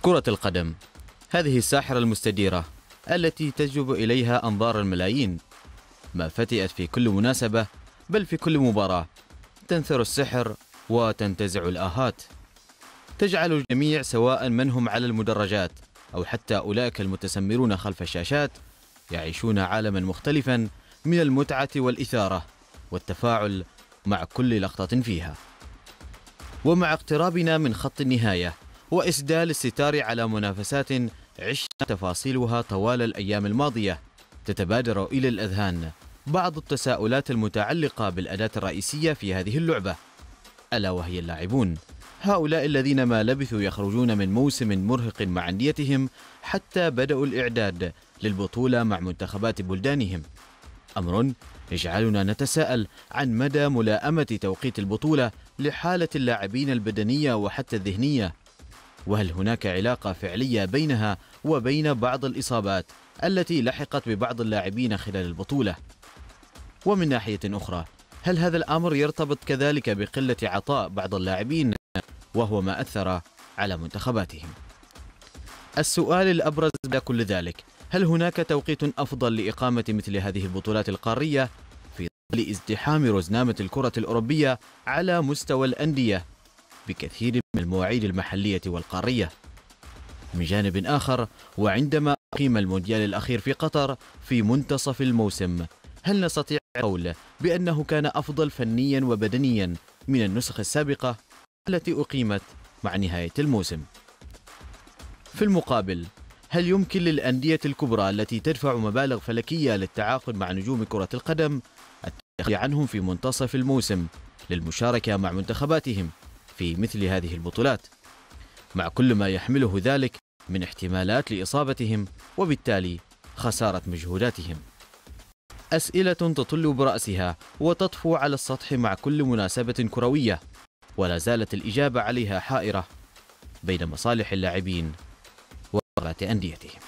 كرة القدم هذه الساحرة المستديرة التي تجذب إليها أنظار الملايين، ما فتئت في كل مناسبة بل في كل مباراة تنثر السحر وتنتزع الآهات، تجعل الجميع سواء من هم على المدرجات أو حتى أولئك المتسمرون خلف الشاشات يعيشون عالما مختلفا من المتعة والإثارة والتفاعل مع كل لقطة فيها. ومع اقترابنا من خط النهاية وإسدال الستار على منافسات عشنا تفاصيلها طوال الأيام الماضية، تتبادر إلى الأذهان بعض التساؤلات المتعلقة بالأداة الرئيسية في هذه اللعبة، ألا وهي اللاعبون، هؤلاء الذين ما لبثوا يخرجون من موسم مرهق مع أنديتهم حتى بدأوا الإعداد للبطولة مع منتخبات بلدانهم، أمر يجعلنا نتساءل عن مدى ملائمة توقيت البطولة لحالة اللاعبين البدنية وحتى الذهنية، وهل هناك علاقة فعلية بينها وبين بعض الإصابات التي لحقت ببعض اللاعبين خلال البطولة؟ ومن ناحية أخرى، هل هذا الأمر يرتبط كذلك بقلة عطاء بعض اللاعبين وهو ما أثر على منتخباتهم؟ السؤال الأبرز من كل ذلك، هل هناك توقيت أفضل لإقامة مثل هذه البطولات القارية في ظل ازدحام رزنامة الكرة الأوروبية على مستوى الأندية بكثير من المواعيد المحلية والقارية؟ من جانب آخر، وعندما أقيم المونديال الأخير في قطر في منتصف الموسم، هل نستطيع القول بأنه كان أفضل فنيا وبدنيا من النسخ السابقة التي أقيمت مع نهاية الموسم؟ في المقابل، هل يمكن للأندية الكبرى التي تدفع مبالغ فلكية للتعاقد مع نجوم كرة القدم التخلي عنهم في منتصف الموسم للمشاركة مع منتخباتهم في مثل هذه البطولات، مع كل ما يحمله ذلك من احتمالات لإصابتهم وبالتالي خسارة مجهوداتهم؟ أسئلة تطل برأسها وتطفو على السطح مع كل مناسبة كروية، ولا زالت الإجابة عليها حائرة بين مصالح اللاعبين وقرارات أنديتهم.